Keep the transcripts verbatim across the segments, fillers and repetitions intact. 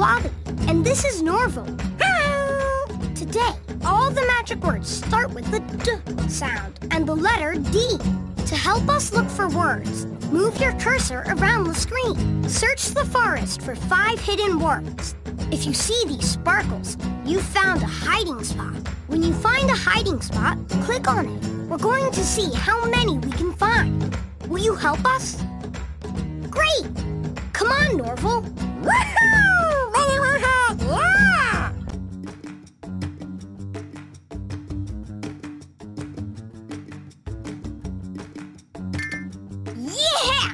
Wally, and this is Norval. Today, all the magic words start with the D sound and the letter D. To help us look for words, move your cursor around the screen. Search the forest for five hidden words. If you see these sparkles, you've found a hiding spot. When you find a hiding spot, click on it. We're going to see how many we can find. Will you help us? Great! Come on, Norval. Woohoo! Yeah! Yeah!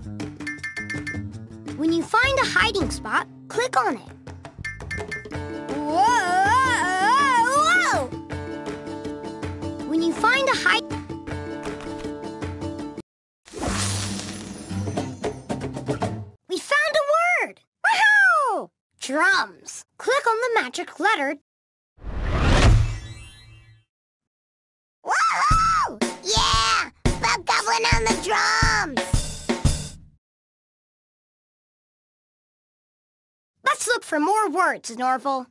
When you find a hiding spot, click on it. Whoa! Whoa! When you find a hiding drums. Click on the magic letter. Woohoo! Yeah! Bob Goblin on the drums! Let's look for more words, Norval.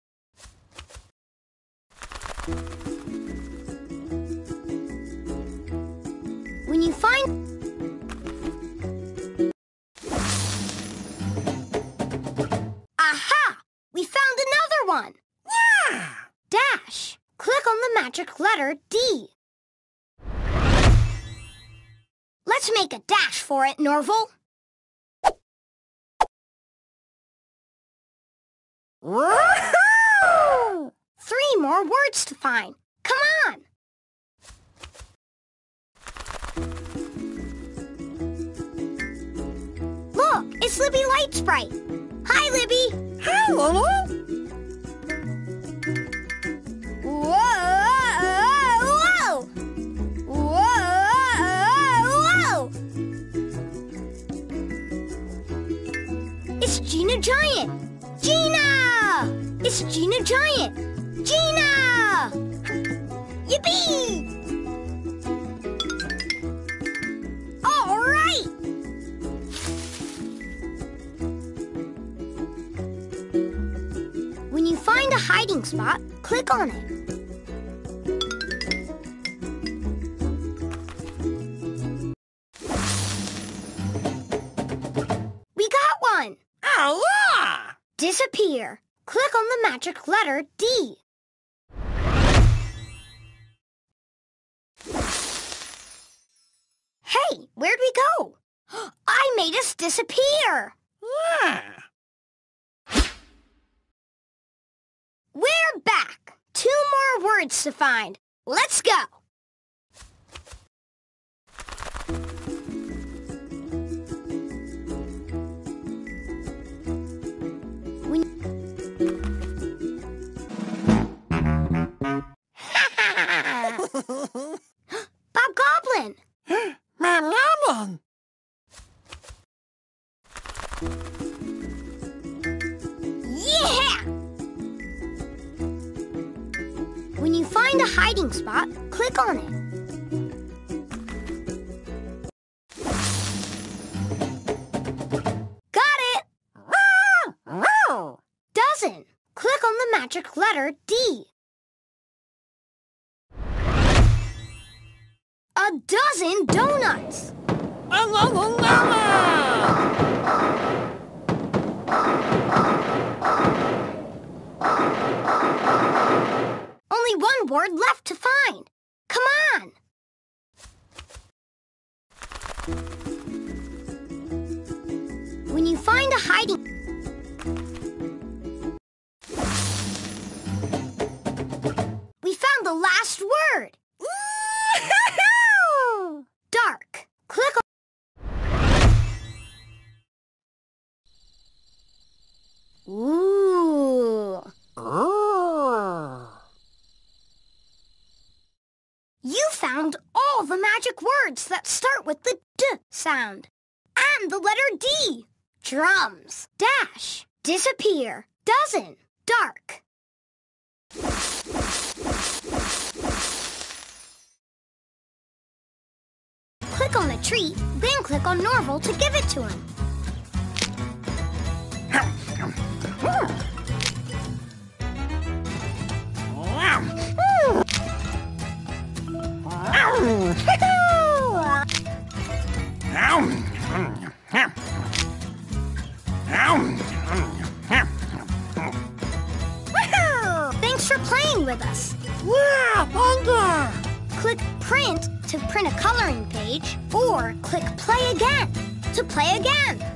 When you find we found another one! Yeah! Dash. Click on the magic letter D. Let's make a dash for it, Norval. Woohoo! Three more words to find. Come on! Look, it's Libby Lightsprite. Hi, Libby. Hi, Lulu. Whoa! Whoa! Whoa! Whoa! It's Gina Giant. Gina! It's Gina Giant. Gina! Yippee! All right! When you find a hiding spot, click on it. We got one! Oh, yeah! Disappear. Click on the magic letter D. Hey, where'd we go? I made us disappear! Yeah. We're back! Two more words to find. Let's go! When... Bob Goblin! Bob Goblin! Yeah! When you find a hiding spot, click on it. Got it! Dozen. Click on the magic letter D. A dozen donuts! Only one word left to find. Come on! When you find a hiding... We found the last word! Dark. Click on... Ooh. Oh. You found all the magic words that start with the D sound. And the letter D. Drums. Dash. Disappear. Dozen. Dark. Click on a treat, then click on Norval to give it to him. for playing with us. Yeah, Thunder! Click Print to print a coloring page, or click Play Again to play again.